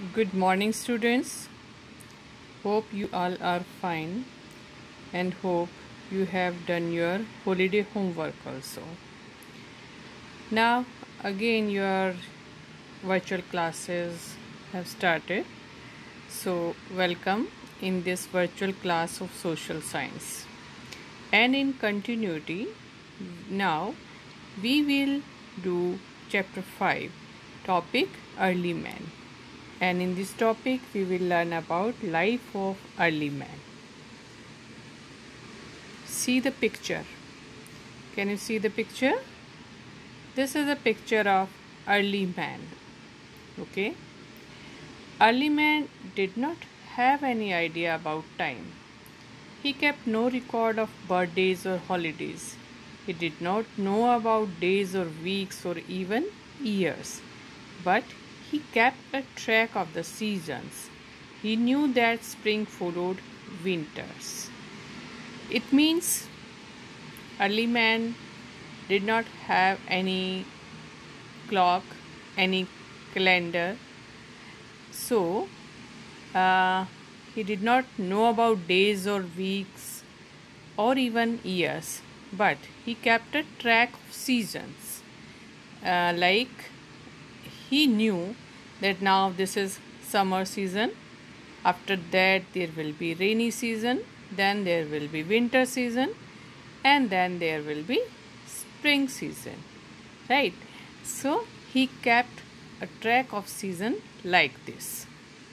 Good morning, students. Hope you all are fine and hope you have done your holiday homework also. Now, again, your virtual classes have started. So, welcome in this virtual class of social science. And in continuity, now we will do chapter 5, topic Early Man. And in this topic we will learn about life of early man. See the picture. Can you see the picture? This is a picture of early man. Okay. Early man did not have any idea about time. He kept no record of birthdays or holidays. He did not know about days or weeks or even years. But he kept a track of the seasons. He knew that spring followed winters. It means early man did not have any clock, any calendar. So, he did not know about days or weeks or even years. But he kept a track of seasons. Like he knew that now this is summer season, after that there will be rainy season, then there will be winter season, and then there will be spring season, right? So he kept a track of season like this.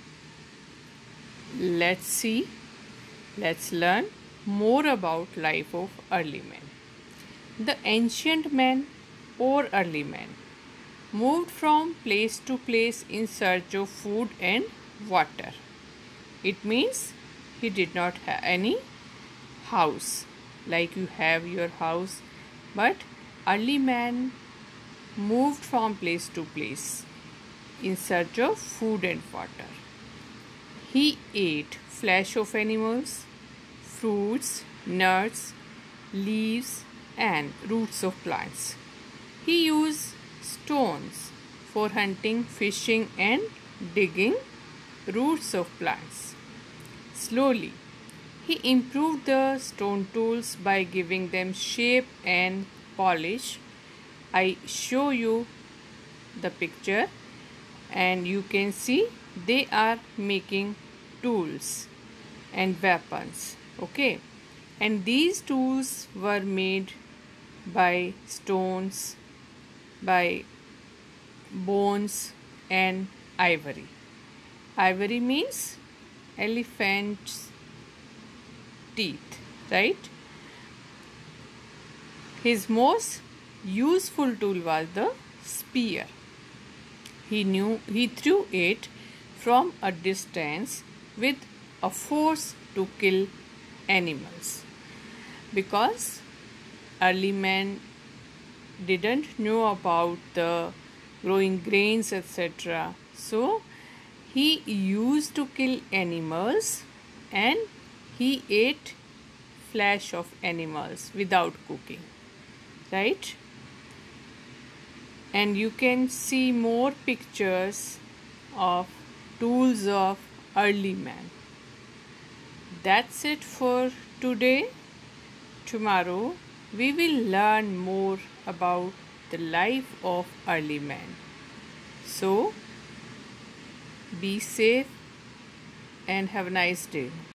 Let's learn more about life of early man. The ancient man or early man moved from place to place in search of food and water. It means he did not have any house like you have your house, but early man moved from place to place in search of food and water. He ate flesh of animals, fruits, nuts, leaves, and roots of plants. He used stones for hunting, fishing, and digging roots of plants. Slowly, he improved the stone tools by giving them shape and polish. I show you the picture and you can see they are making tools and weapons. Okay, and these tools were made by stones, by bones and ivory. Ivory means elephant's teeth, right? His most useful tool was the spear. He threw it from a distance with a force to kill animals. Because early man didn't know about the growing grains, etc. So he used to kill animals and he ate flesh of animals without cooking, right? And you can see more pictures of tools of early man. That's it for today. Tomorrow we will learn more about the life of early man. So, be safe and have a nice day.